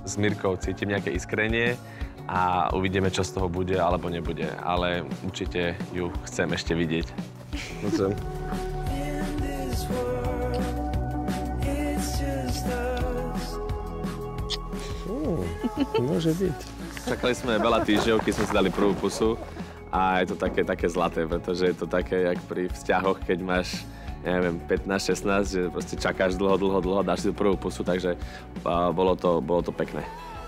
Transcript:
s Mirkou cítim nejaké iskrenie a uvidíme, čo z toho bude alebo nebude. Ale určite ju chcem ešte vidieť. Chcem. Môže byť. Čakali sme veľa týždňov, keď sme si dali prvú pusu a je to také zlaté, pretože je to také, jak pri vzťahoch, keď máš, neviem, 15, 16, že proste čakáš dlho, dáš si tú prvú pusu, takže bolo to pekné.